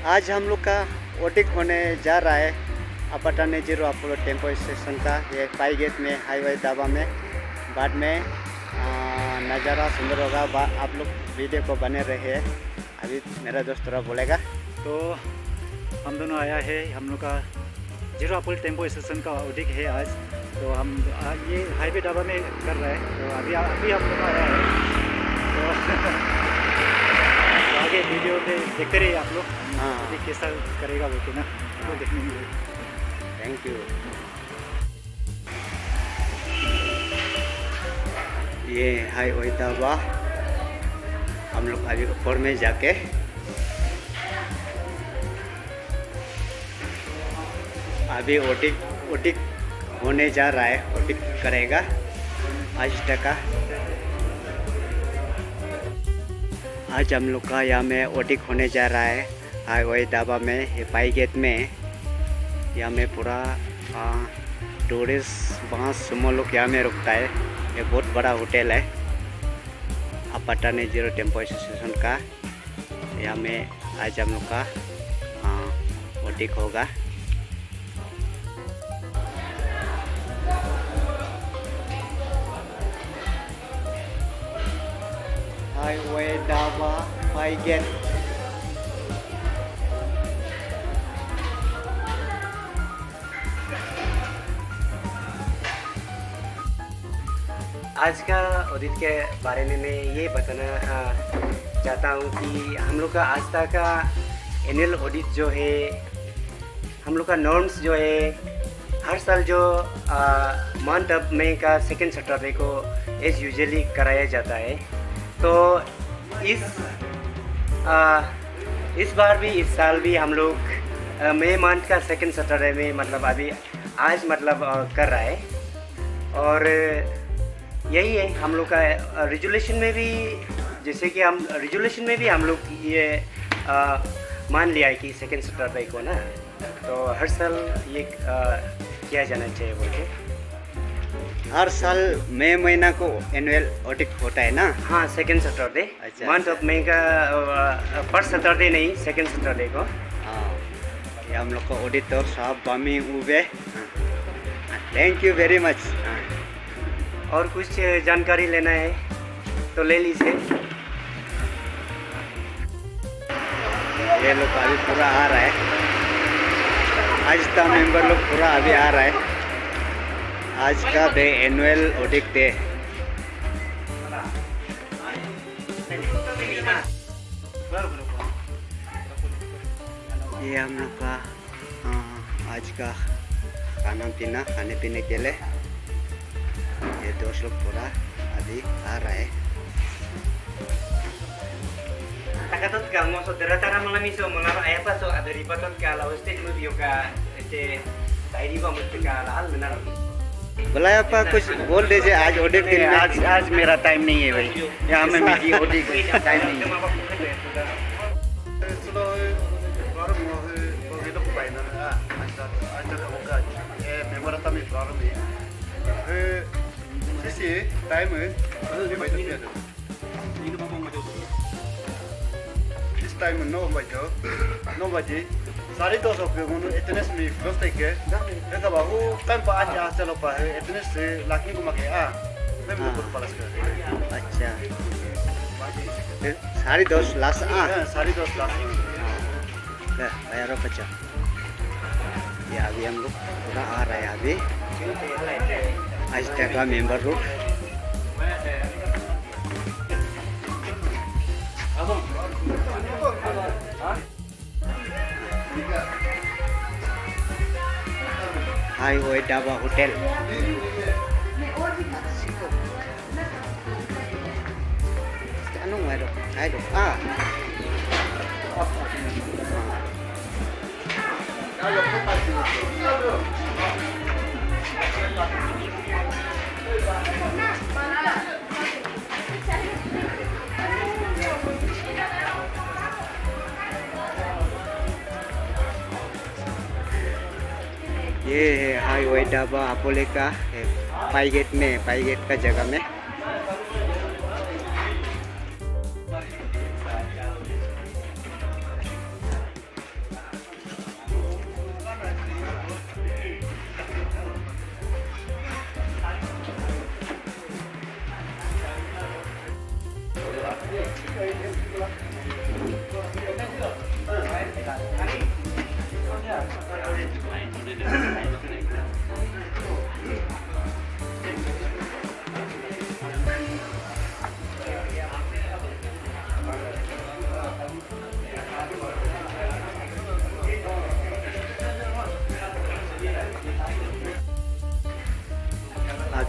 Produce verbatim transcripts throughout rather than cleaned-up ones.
आज हम लोग का ओटिक होने जा रहा है अपाटाने जीरो अपोलो टेम्पो स्टेशन का। ये पाई गेट में हाईवे ढाबा में। बाद में नज़ारा सुंदर होगा। आप लोग वीडियो को बने रहे। अभी मेरा दोस्त थोड़ा बोलेगा। तो हम दोनों आया है, हम लोग का जीरो अपोलो टेम्पो स्टेशन का ओटिक है आज। तो हम ये हाईवे ढाबा में कर रहे हैं। तो अभी अभी हम लोग आया है। तो आगे वीडियो में देखते रहिए आप लोग। हाँ, कैसा करेगा वो ना वो देखने में। Thank you. ये हाईवे ढाबा हम लोग अभी ऊपर में जाके अभी ओटिक ओटिक होने जा रहा है। ओटिक करेगा आज तक। आज हम लोग का यहाँ में ओटिक होने जा रहा है हाईवे ढाबा में। ये पाई गेट में यहाँ में पूरा टूरिस्ट बस सुमो लोग यहाँ में रुकता है। ये बहुत बड़ा होटल है अपाटाने जीरो टेम्पो स्टेशन का। यहाँ में आज हम लोग का ओटिक होगा। Highway dhaba Pai gate. आज का ऑडिट के बारे में मैं ये बताना चाहता हूँ कि हम लोग का आज तक का एनुअल ऑडिट जो है, हम लोग का नॉर्म्स जो है, हर साल जो मंथ ऑफ मई का सेकेंड सैटरडे को एज यूजुअली कराया जाता है। तो इस आ, इस बार भी इस साल भी हम लोग मई मंथ का सेकेंड सैटरडे में मतलब अभी आज मतलब आ, कर रहा है। और यही है हम लोग का रेजुलेशन में भी, जैसे कि हम रेजुलेशन में भी हम लोग ये आ, मान लिया है कि सेकेंड सैटरडे को ना, तो हर साल ये आ, किया जाना चाहिए बोल के। हर साल मई महीना को एनुअल ऑडिट होता है ना? हाँ, सेकेंड सैटरडे। अच्छा, मंथ ऑफ मई का फर्स्ट सैटरडे नहीं, सेकेंड सैटरडे को। हाँ, ये हम लोग का ऑडिटर साहब बामी उबे, थैंक यू वेरी मच। और कुछ जानकारी लेना है तो ले लीजिए। ये लोग अभी पूरा आ रहा है। आज का मेंबर लोग पूरा अभी आ रहा है। आज का डे एनुअल ऑडिट डे। ये हम लोग का आज का खाना पीना खाने पीने के लिए ये दोस्त लोग पूरा अभी आ रहा है। Takatot ka mo so dara-dara malami so mga ay pa so adari patot ka la stage mo bio ka este तायरी बा मुझे का लाल मिना बुलाया पा कुछ बोल दीजिए। आज ऑडिट दिन में आज आज मेरा टाइम नहीं है भाई, यहाँ में मेरी ऑडिट टाइम नहीं है। इस टाइम नौ बजे नौ बजे साढ़े दो सौ के इतने से क्लोज तक के देखा बाबू कम पाँच यहाँ चलो पाए इतने से लाखनी को मके आ मैं भी कुछ पलस कर। अच्छा, साढ़े दस लाख आ साढ़े दस लाख यार बच्चा। ये अभी हम लोग पूरा आ रहा है। अभी आज तक का मेंबर लोग highway dhaba hotel. Ano nga ito? Ay, ito. Ah. ये है हाईवे ढाबा अपोलो का पाई गेट में, पाई गेट का जगह में।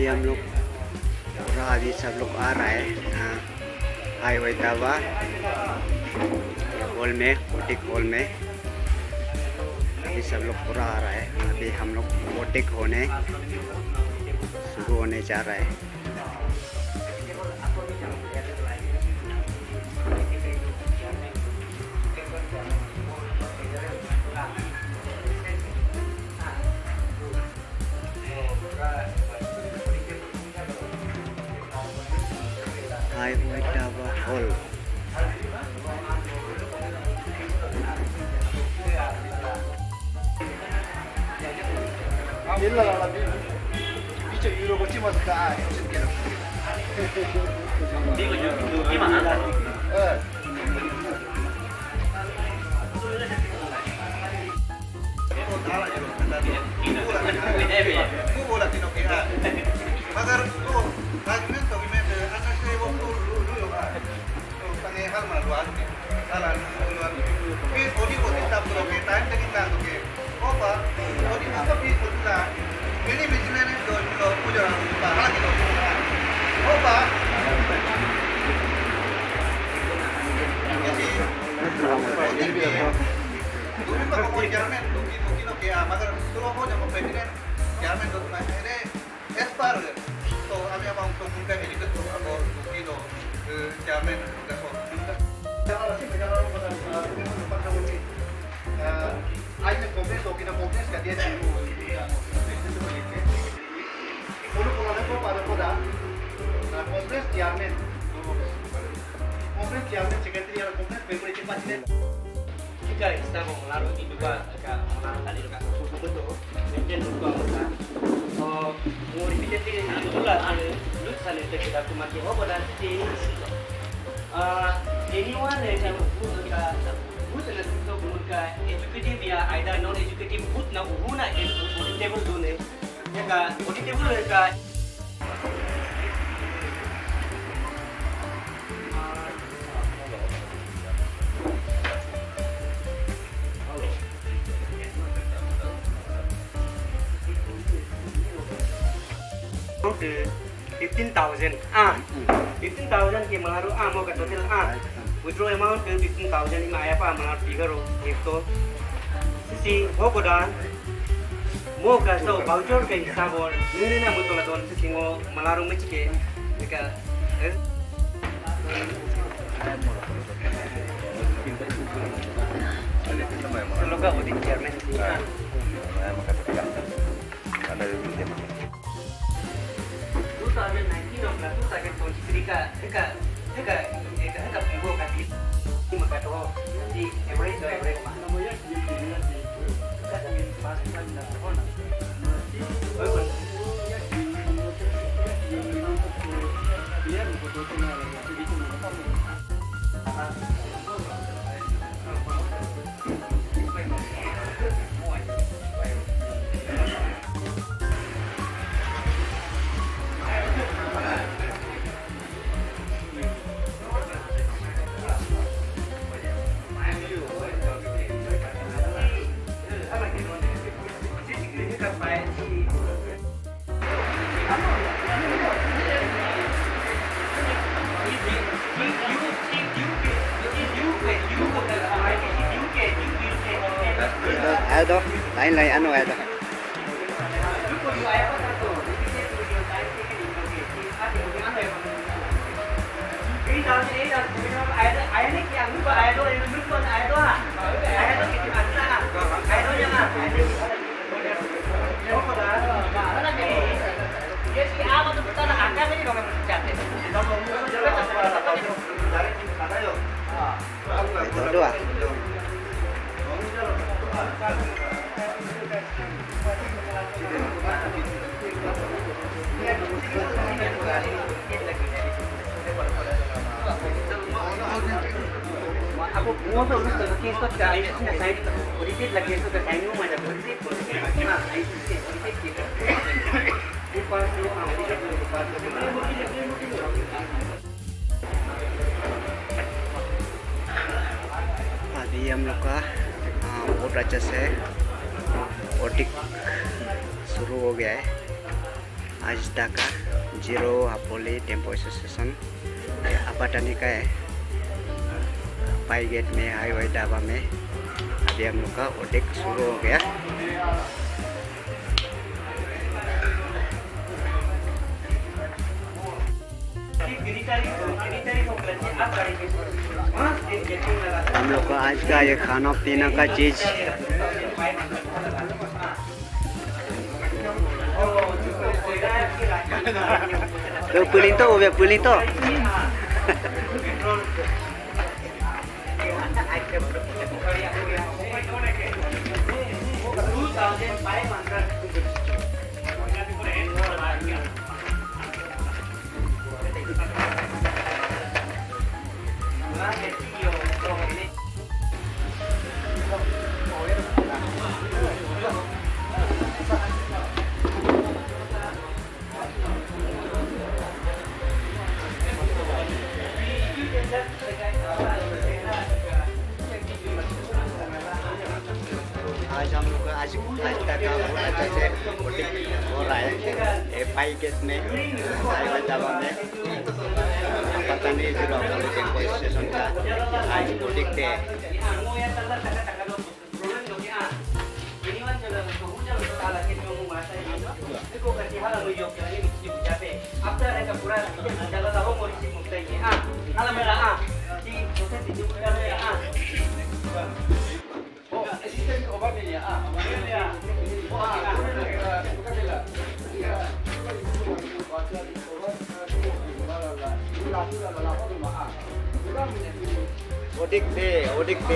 अभी हम लोग पूरा अभी सब लोग आ रहा है हाईवे दावा हॉल में, बोटिक हॉल में अभी सब लोग पूरा आ रहा है। अभी हम लोग बोटिक होने शुरू होने जा रहा है। Highway dhaba hall jika kita mau melarut itu juga agak melarut tadi juga betul maintain juga kita oh mau repeat ini dulu lah dulu saling kita cuma kira pada sini anyone yang buka buat nak untuk buka educatif ya either non educatif buat nak guna audit table dulu ni ya kan audit table ni kan fifteen thousand ah fifteen thousand ke melaru ah mau ke total ah withdraw amount ke fifteen thousand ini apa melaru figure itu sisi hokodan mau ke so voucher ke hisabon ini na betul betul sisi mau melaru macam ke semoga audit chairman twenty nineteen of lalu saya konsumsi ka ka ka ka ka pinggul kaki ini maka tu di average tu average mana boleh di dunia di kita ingin pastikan dan mana biar betul betul nanti itu Ada, lain lain anu ada. Itu dua. Aku mau tu untuk kes tu kita ini sudah saya politik lagi tu kita ini mana politik politik mana politik politik kita. Ini pasal yang politik itu pasal अभी हम लोग का बहुत अच्छा से boutique शुरू हो गया है। आजदा का जीरो हापोली टेम्पो एसोसिएशन अपाटानी का पाई गेट में हाईवे ढाबा में अभी हम लोग का ओडिक शुरू हो गया। हम लोग का आज का ये खाना पीना का चीज तो पुलिंग तो वो पुलिंग तो आज हम लोग आज आज तक का बहुत अच्छा से हो रहा है पाई गेट में हाईवे ढाबा में पता नहीं जीरो टेम्पो स्टेशन का आज को देखते हैं। ओडिक दे ओडिक दे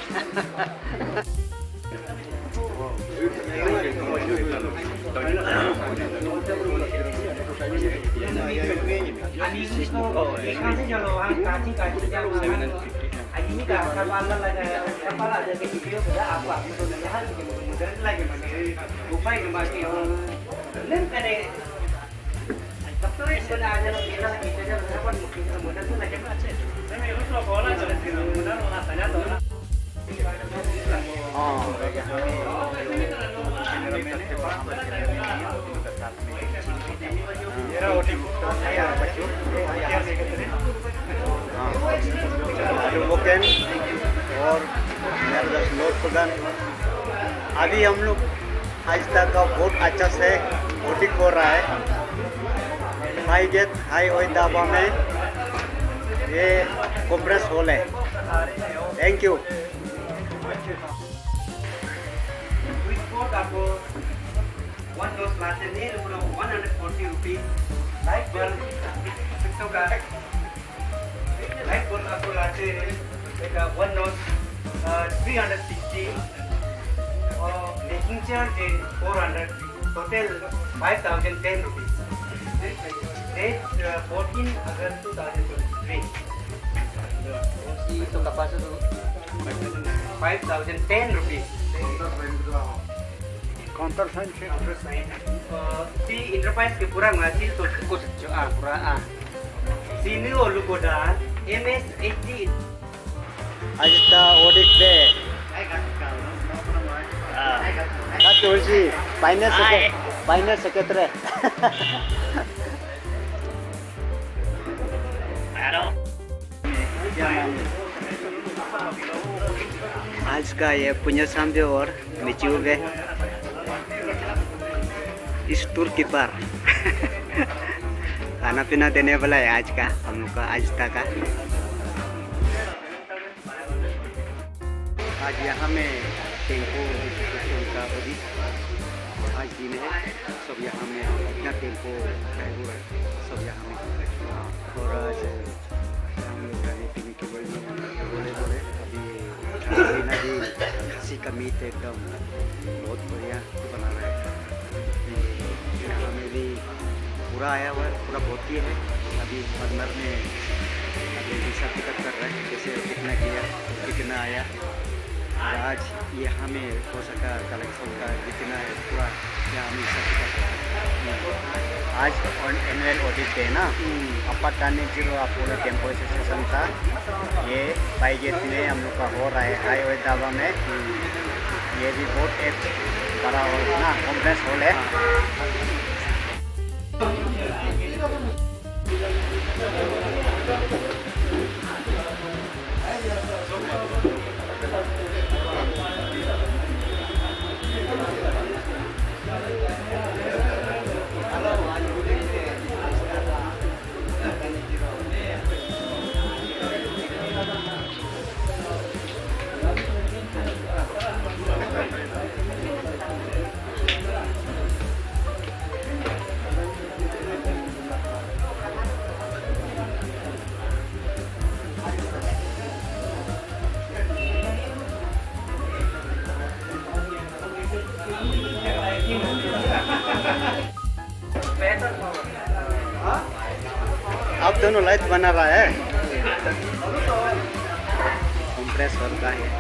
और लोड प्रदान अभी हम लोग आज तक का बहुत अच्छा से वोटिंग हो रहा है। हाई गेट हाईवे ढाबा में ये कॉन्फ्रेंस हॉल है। Thank you. One dose latte ni one hundred forty rupees. Light bulb six so ka. Light bulb aku latte like one dose uh, three hundred sixty. और making charge is four hundred. Total five thousand ten rupees. Date uh, fourteen August two thousand twenty-three. Itu kapas itu five thousand ten rupees. Counter sign counter sign si enterprise ke kurang hasil tu ko ah pura ah sini lo lu koda M S H D आज ता odic दे का तुलसी finance finance secretary आज का ये पुण्य शाम और मिचू गए इस टूर की पर खाना पीना देने वाला है आज का हम लोग का आज तक का। आज यहाँ में टेम्पो का बड़ी आज दिन है। सब यहाँ में अपना टेम्पो ड्राइवर सब यहाँ में और आज हम लोग का टीवी के बोले बोले अभी नदी खसी का मीट एकदम बहुत बढ़िया बना रहा है। यहाँ में भी पूरा आया हुआ है, पूरा भर्ती है। अभी बर्नर में अभी हिसाब किताब कर रहे हैं कैसे कितना किया कितना आया। और आज यहाँ में हो सका कलेक्शन का जितना है पूरा यहाँ में हिसाब किताब कर रहे हैं। आज एनुअल ऑडिट है ना अपाटानी जीरो अपोलो टेम्पो एसोसिएशन का ये पाई गेट में हम लोग का हो रहा है हाईवे ढाबा में। ये भी बहुत एक बड़ा हॉल ना कॉन्फ्रेंस हॉल है। अब दोनों लाइट बना रहा है, कंप्रेसर का है।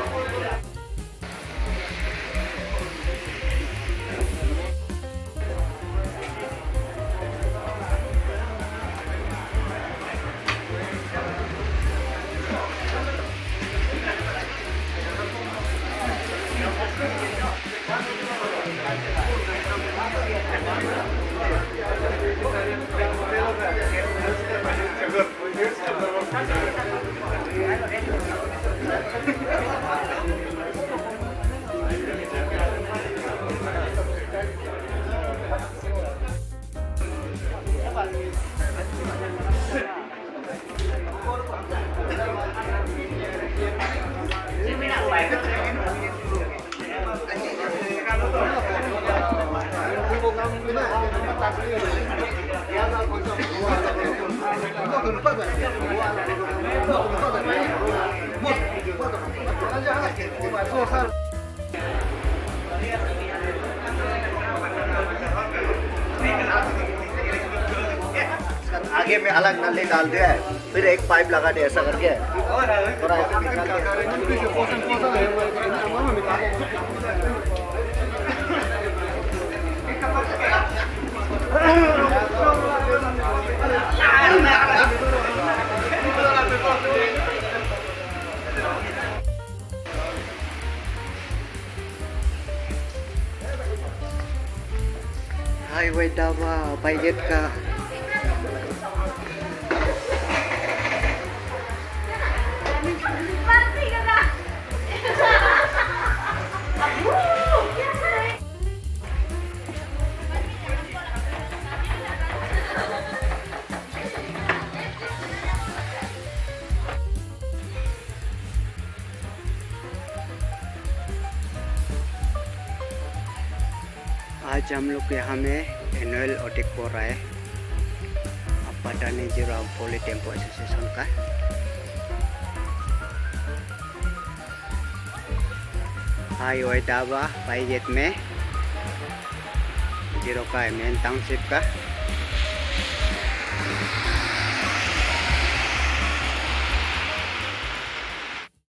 आगे में अलग नली डाल दिया है, फिर एक पाइप लगा दिया ऐसा करके थोड़ा हाईवे ढाबा पाइगेट का आज हम लोग यहाँ में एनुअल ऑडिट हो रहा है पटानी जीरो पोली टेम्पो एसोसिएशन का। हाईवे ढाबा पाइगेट में जीरो का मेन टाउनशिप का